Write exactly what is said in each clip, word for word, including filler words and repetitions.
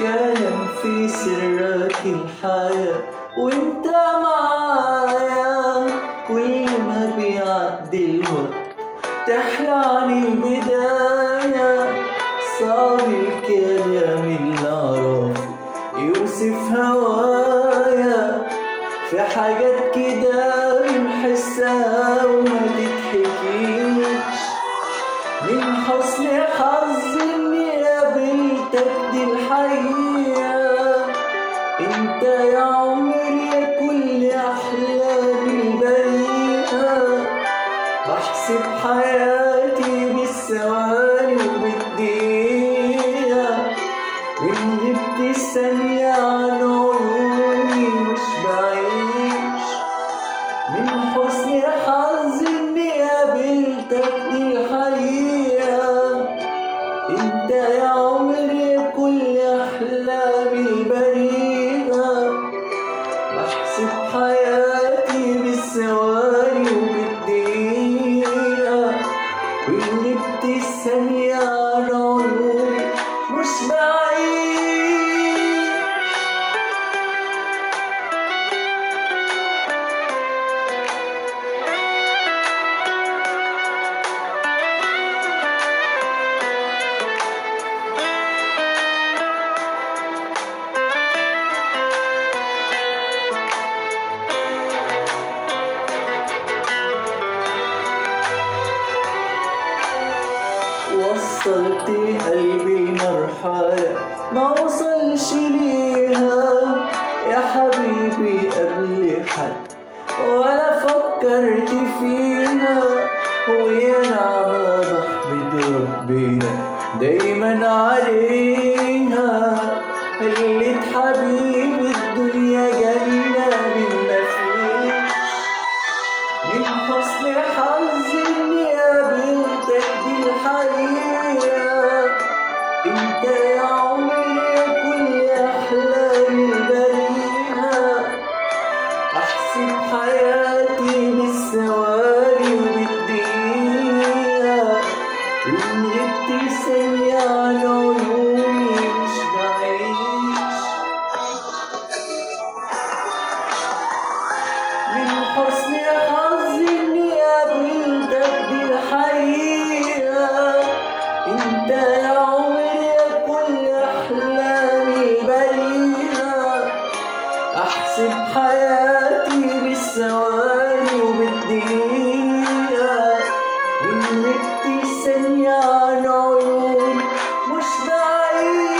بتكلم في سرات الحياة وانت معايا، كل ما بيعدي الوقت تحلى البداية. صعب الكلام اللي اعرفه يوصف هوايا، في حاجات كده بنحسها وما تتحكيش. من حسن حظي اني قابلتك دي الحقيقة، انت يا عمري يا كل احلامي البريئة. بحسب حياتي بالثواني وبالدقيقة، وإن غبت الثانية عن عيوني مش بعيش. من حسن حظي إني قابلتك دي الحقيقة، إنت يا عمري كل أحلامي البريئة. بحسب حياتي بالثواني وبالدقيقة، وإن غبت الثانية عن عيوني مش بعيد. وصلت قلبي لمرحلة ما وصلش ليها يا حبيبي قبل حد ولا فكرت فيها. ويا نعمة بحمد ربنا دايما عليها، خلت حبيبي الدنيا جنة من مفيش. من حسن حظي اني قابلتك دي الحقيقة، انت يا عمري يا كل احلامي البريئة. احسب حياتي بالثواني وبالدقيقة، وان غبت ثانية عن عيوني مش بعيش. من حسن حظي اني قابلتك دي الحقيقة، انت يا عمري يا كل احلامي البريئة. احسب حياتي بالثواني وبالدقيقة، وان غبت ثانية عن عيوني مش بعيد.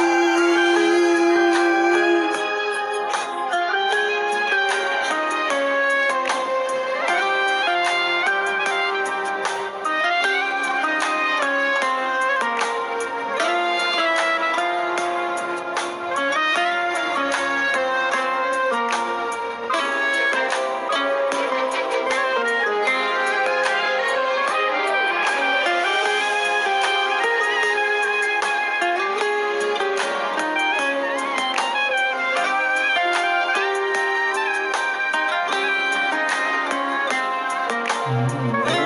Mm-hmm.